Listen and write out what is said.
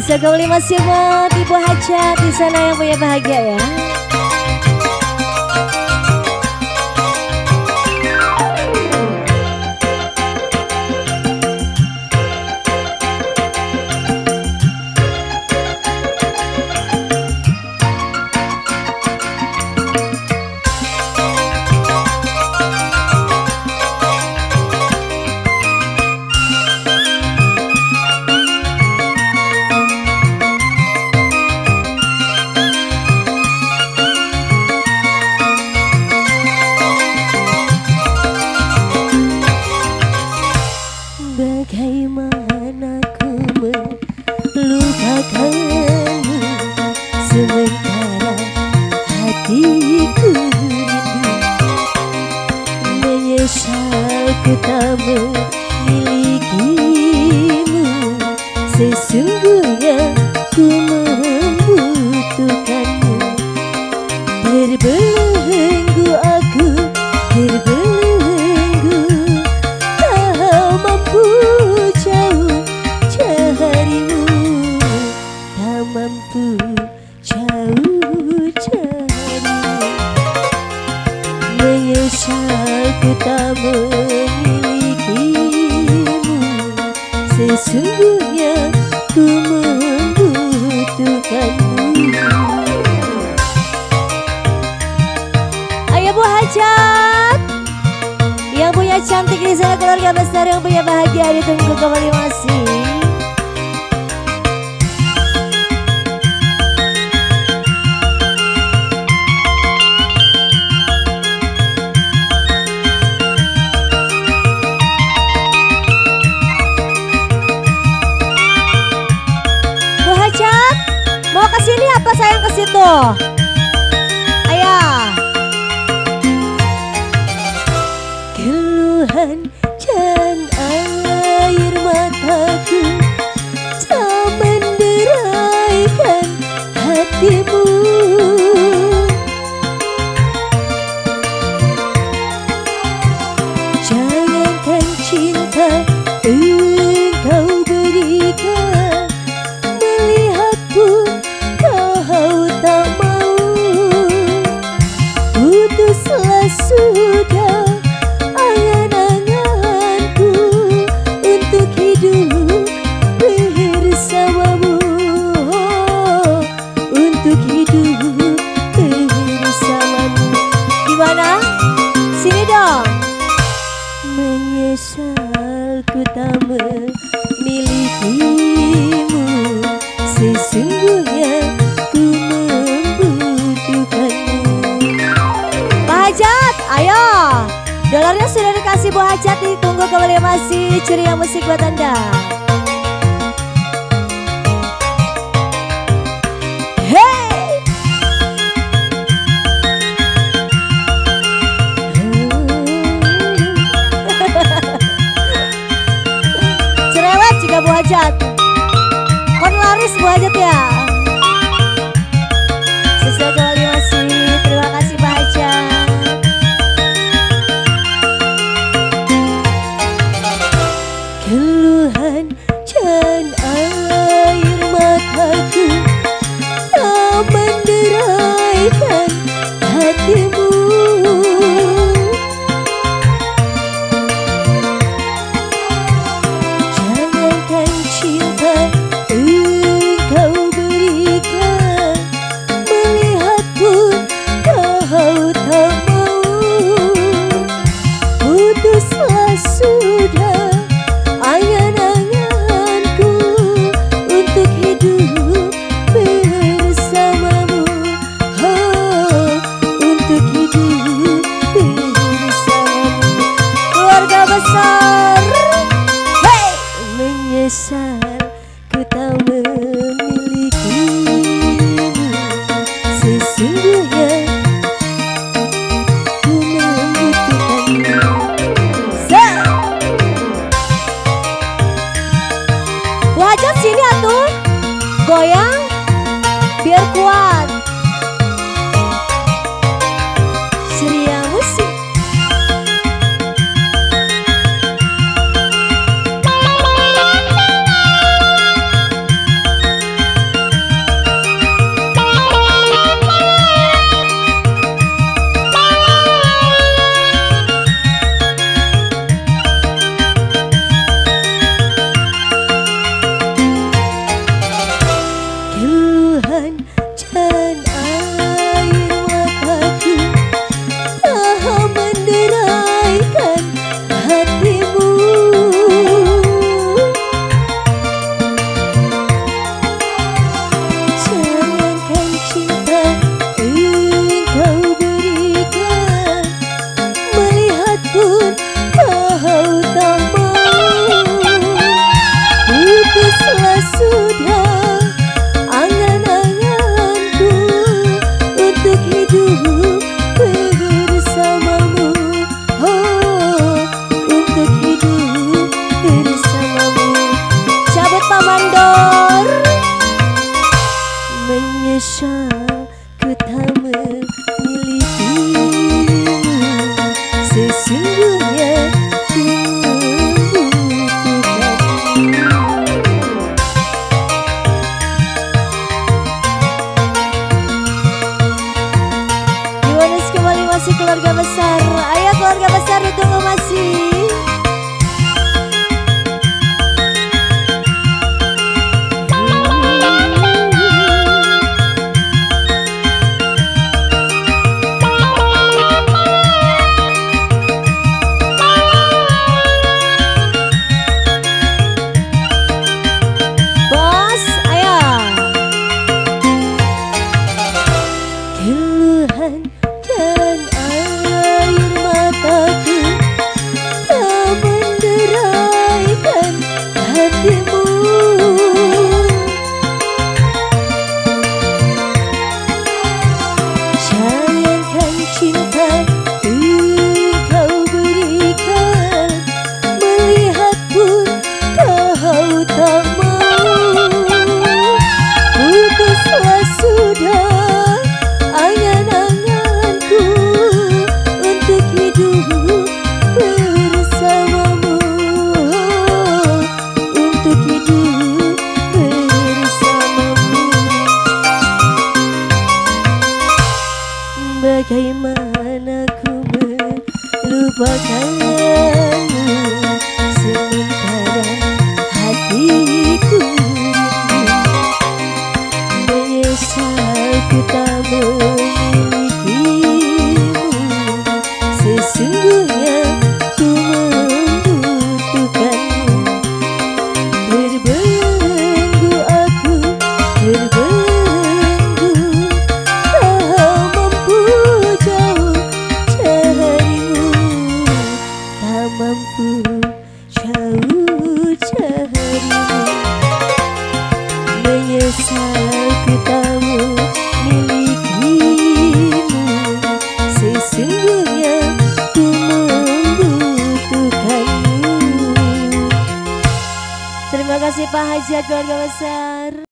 Bisa kembali masih buat Ibu Hajat di sana yang punya bahagia ya. Bagaimana ku melupakanmu sementara hatiku rindu. Menyesal ku tak memilikimu, sesungguhnya ku membutuhkanmu. Terbelenggu aku, terbelenggu, tak mampu jauh carimu, tak mampu jauh carimu. Menyesal ku tak memilikimu, sesungguhnya ku membutuhkanmu. Ayo Bu Hajat, yang punya cantik di sana, keluarga besar yang punya bahagia, ditunggu kembali masih. Bu Hajat, mau ke sini apa sayang ke situ? Ayo. Keluhan dan air mataku tak menderaikan hatimu. Jangankan cinta engkau berikan, melihat pun kau tak mau. Putuslah sudah angan-anganku untuk hidup bersamamu, untuk hidup bersamamu. Gimana? Sini dong. Menyesal ku tak memilikimu, sesungguhnya ku membutuhkanmu. Pak Hajat, ayo. Dolarnya sudah dikasih Bu Hajat, ditunggu kembali masih ceria musik buat Anda. Hey! Cerewet juga Bu Hajat. Kon laris Bu Hajat ya. Sudah kembali masih, terima kasih Pak Hajat. Keluhan dan air mataku tak menderaikan hatimu. Jangankan cinta engkau berikan, dan air mataku tak menderaikan hatimu. Jangankan cinta engkau berikan, melihat pun kau tak mau. Putuslah sudah angan-anganku untuk hidup bersamamu. Oh, untuk hidup bersamamu. Cabut Pak Mandor. Menyesal ku tak memilikimu, sesungguhnya ku membutuhkanmu. Yunus kembali masih keluarga besar. Ayo keluarga besar ditunggu masih. Bos, ayo. Keluhan dan air mataku tak menderaikan hatimu. Jangankan cinta engkau berikan, melihat pun kau tak mau. Putuslah sudah angan-anganku untuk hidup bersamamu. Untuk hidup bersamamu. Bagaimana ku melupakanmu, sementara hatiku rindu. Menyesal ku tak memilikimu, sesungguhnya ku membutuhkanmu. Terbelenggu aku, terbelenggu, tak mampu jauh carimu, tak mampu jauh carimu. Menyesal ku tak memilikimu, sesungguhnya ku membutuhkanmu. Terima kasih Pak Hajat keluarga besar.